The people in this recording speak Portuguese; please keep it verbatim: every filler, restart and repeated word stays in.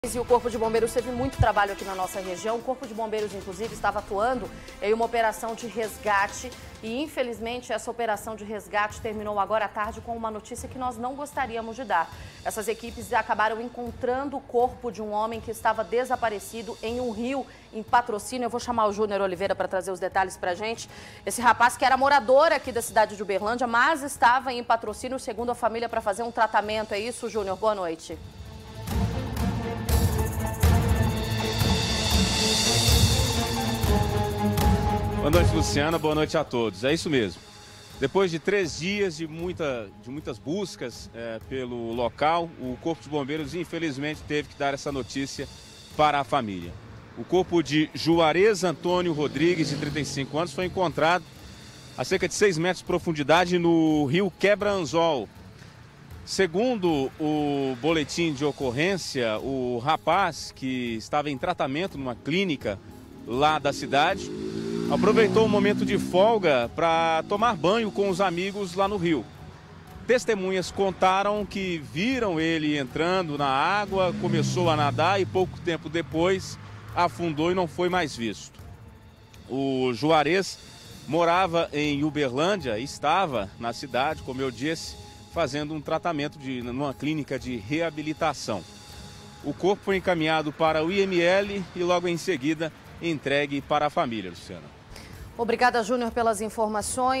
E o Corpo de Bombeiros teve muito trabalho aqui na nossa região. O Corpo de Bombeiros, inclusive, estava atuando em uma operação de resgate e, infelizmente, essa operação de resgate terminou agora à tarde com uma notícia que nós não gostaríamos de dar. Essas equipes acabaram encontrando o corpo de um homem que estava desaparecido em um rio em Patrocínio. Eu vou chamar o Júnior Oliveira para trazer os detalhes para a gente. Esse rapaz que era morador aqui da cidade de Uberlândia, mas estava em Patrocínio, segundo a família, para fazer um tratamento. É isso, Júnior? Boa noite. Boa noite, Luciana. Boa noite a todos. É isso mesmo. Depois de três dias de, muita, de muitas buscas é, pelo local, o Corpo de Bombeiros, infelizmente, teve que dar essa notícia para a família. O corpo de Juarez Antônio Rodrigues, de trinta e cinco anos, foi encontrado a cerca de seis metros de profundidade no rio Quebra-Anzol. Segundo o boletim de ocorrência, o rapaz, que estava em tratamento numa clínica lá da cidade, aproveitou o momento de folga para tomar banho com os amigos lá no rio. Testemunhas contaram que viram ele entrando na água, começou a nadar e pouco tempo depois afundou e não foi mais visto. O Juarez morava em Uberlândia e estava na cidade, como eu disse, fazendo um tratamento de, numa clínica de reabilitação. O corpo foi encaminhado para o I M L e logo em seguida entregue para a família, Luciana. Obrigada, Júnior, pelas informações.